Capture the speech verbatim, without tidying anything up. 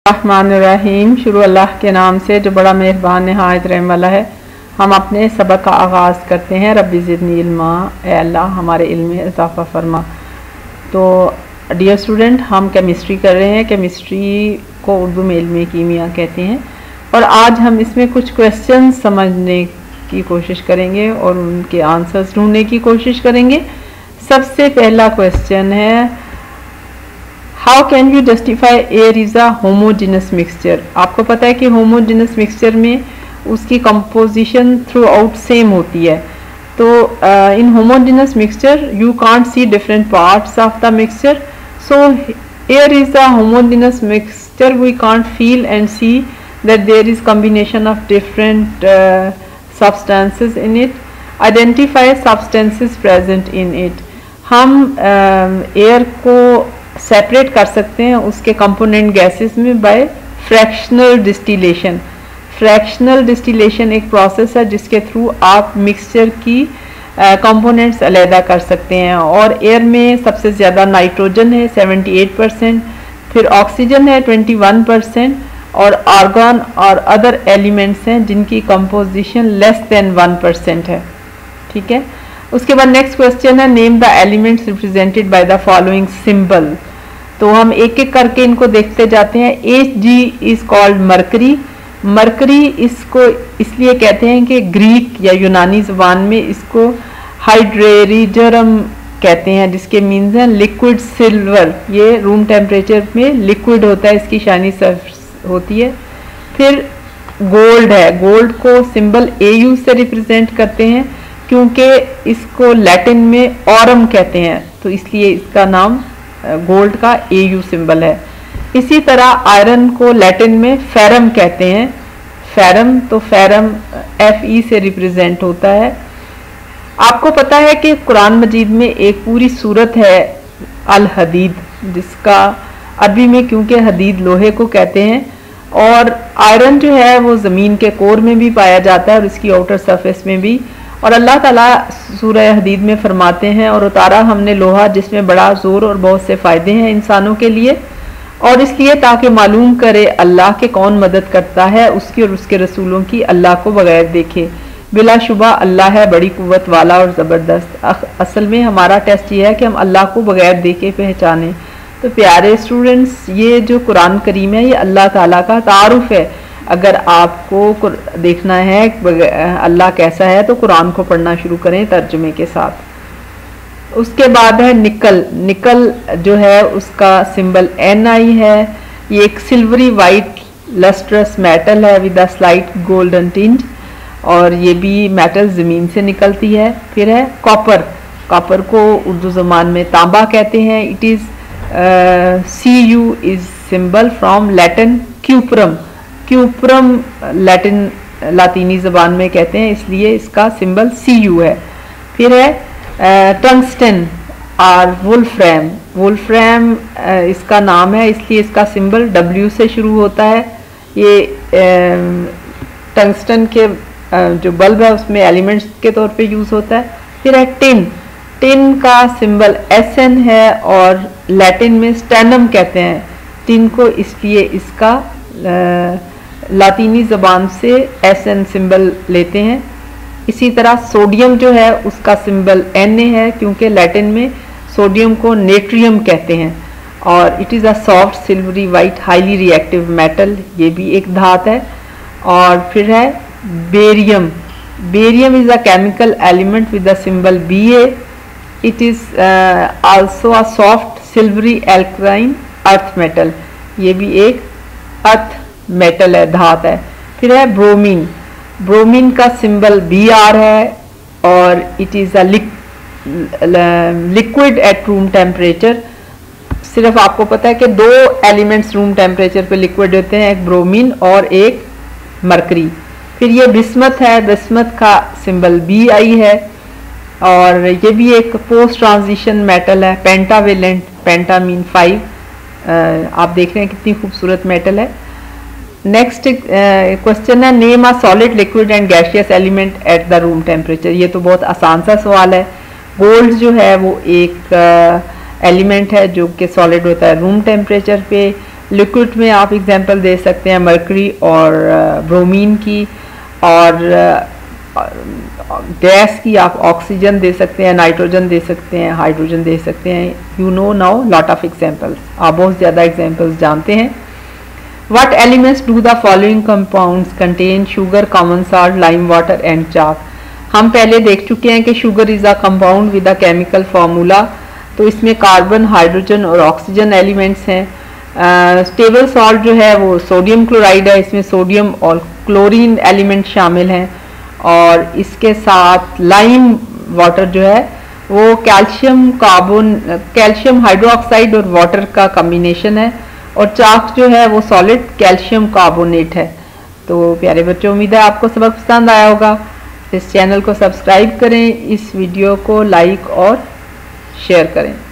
रहमानिर्रहीम। शुरू अल्लाह के नाम से जो बड़ा मेहरबान नहायत रहम वाला है। हम अपने सबक का आगाज़ करते हैं। रब्बी ज़िदनी इल्मा, ए अल्लाह हमारे इल्म में इजाफ़ा फरमा। तो डियर स्टूडेंट, हम केमिस्ट्री कर रहे हैं। केमिस्ट्री को उर्दू में इल्म कीमिया कहते हैं और आज हम इसमें कुछ क्वेश्चन समझने की कोशिश करेंगे और उनके आंसर्स ढूंढने की कोशिश करेंगे। सबसे पहला क्वेश्चन है, how can you justify air is a homogeneous mixture. आपको पता है कि होमोजेनस मिक्सचर में उसकी कंपोजिशन थ्रू आउट सेम होती है। तो in homogeneous mixture you can't see different parts of the mixture, so air is a homogeneous mixture we can't feel and see that there is combination of different substances in it. Identify substances present in it. हम air uh, को separate कर सकते हैं उसके component gases में by fractional distillation. Fractional distillation एक process है जिसके थ्रू आप मिक्सचर की कंपोनेंट्स uh, अलहदा कर सकते हैं। और एयर में सबसे ज़्यादा नाइट्रोजन है अठहत्तर परसेंट, फिर ऑक्सीजन है इक्कीस परसेंट और आर्गन और अदर एलिमेंट्स हैं जिनकी composition less than one percent है। ठीक है, उसके बाद नेक्स्ट क्वेश्चन है, name the elements represented by the following symbol. तो हम एक एक करके इनको देखते जाते हैं। H G is called mercury. Mercury इसको इसलिए कहते हैं कि ग्रीक या यूनानी ज़बान में इसको हाइड्रेरिजरम कहते हैं, जिसके मीन्स हैं लिक्विड सिल्वर। ये रूम टेम्परेचर में लिक्विड होता है, इसकी शाइनी सरफेस होती है। फिर गोल्ड है, गोल्ड को सिंबल ए यू से रिप्रेजेंट करते हैं क्योंकि इसको लैटिन में ऑरम कहते हैं, तो इसलिए इसका नाम गोल्ड का ए यू सिंबल है। इसी तरह आयरन को लैटिन में फेरम कहते हैं, फेरम, तो फेरम एफ ई से रिप्रेजेंट होता है। आपको पता है कि कुरान मजीद में एक पूरी सूरत है अल हदीद, जिसका अरबी में क्योंकि हदीद लोहे को कहते हैं, और आयरन जो है वो ज़मीन के कोर में भी पाया जाता है और इसकी आउटर सरफेस में भी। और अल्लाह ताला सूरह हदीद में फरमाते हैं, और उतारा हमने लोहा जिसमें बड़ा जोर और बहुत से फ़ायदे हैं इंसानों के लिए, और इसलिए ताकि मालूम करे अल्लाह के कौन मदद करता है उसकी और उसके रसूलों की अल्लाह को बगैर देखे। बिलाशुबा अल्लाह है बड़ी कुव्वत वाला और ज़बरदस्त। असल में हमारा टेस्ट ये है कि हम अल्लाह को बगैर देखे पहचानें। तो प्यारे स्टूडेंट्स, ये जो कुरान करीम है ये अल्लाह ताला का तारुफ है। अगर आपको देखना है अल्लाह कैसा है तो कुरान को पढ़ना शुरू करें तर्जुमे के साथ। उसके बाद है निकल। निकल जो है उसका सिंबल एन आई है। ये एक सिल्वरी वाइट लस्ट्रस मेटल है with a slight golden tinge, और ये भी मेटल ज़मीन से निकलती है। फिर है कॉपर। कॉपर को उर्दू ज़बान में तांबा कहते हैं। It is C U is symbol from Latin cuprum. Cuprum Latin लातीनी ज़बान में कहते हैं, इसलिए इसका सिंबल सी यू है। फिर है टंगस्टन और वुल्फ्रैम। वुल्फ्रैम uh, इसका नाम है, इसलिए इसका सिंबल डब्ल्यू से शुरू होता है। ये टंगस्टन के uh, जो बल्ब है उसमें एलिमेंट्स के तौर पे यूज़ होता है। फिर है टिन। टिन का सिंबल एस एन है और लैटिन में स्टेनम कहते हैं टिन को, इसलिए इसका लातीनी ज़बान से एस एन सिंबल लेते हैं। इसी तरह सोडियम जो है उसका सिंबल एन ए है क्योंकि लैटिन में सोडियम को नेट्रियम कहते हैं, और it is a soft silvery white highly reactive metal, ये भी एक धात है। और फिर है barium. Barium is a chemical element with the symbol B A. It is uh, also a soft silvery alkaline earth metal, ये भी एक अर्थ मेटल है, धात है। फिर है ब्रोमीन। ब्रोमीन का सिंबल बी आर है और it is a liquid at room temperature. सिर्फ आपको पता है कि दो एलिमेंट्स रूम टेम्परेचर पे लिक्विड होते हैं, एक ब्रोमीन और एक मरकरी। फिर ये बिस्मथ है। बिस्मथ का सिंबल बी आई है और ये भी एक पोस्ट ट्रांजिशन मेटल है, पेंटावेलेंट, पेंटा मीन फाइव। आप देख रहे हैं कितनी खूबसूरत मेटल है। नेक्स्ट क्वेश्चन है, name a solid liquid and gaseous element at the room temperature. ये तो बहुत आसान सा सवाल है। गोल्ड जो है वो एक एलिमेंट uh, है जो कि सॉलिड होता है रूम टेम्परेचर पे। लिक्विड में आप एग्जांपल दे सकते हैं मरकरी और ब्रोमीन की, और गैस की आप ऑक्सीजन दे सकते हैं, नाइट्रोजन दे सकते हैं, हाइड्रोजन दे सकते हैं। You know now lot of examples, आप बहुत ज़्यादा एग्जांपल्स जानते हैं। What elements do the following compounds contain? Sugar, common salt, lime water and chalk. हम पहले देख चुके हैं कि sugar is a compound with a chemical formula, तो इसमें कार्बन, हाइड्रोजन और ऑक्सीजन एलिमेंट्स हैं। स्टेबल सॉल्ट जो है वो सोडियम क्लोराइड है, इसमें सोडियम और क्लोरीन एलिमेंट शामिल हैं। और इसके साथ लाइम वाटर जो है वो कैल्शियम कार्बन कैल्शियम हाइड्रोक्साइड और वाटर का कम्बिनेशन है। और चाक जो है वो सॉलिड कैल्शियम कार्बोनेट है। तो प्यारे बच्चों, उम्मीद है आपको सबक पसंद आया होगा। इस चैनल को सब्सक्राइब करें, इस वीडियो को लाइक और शेयर करें।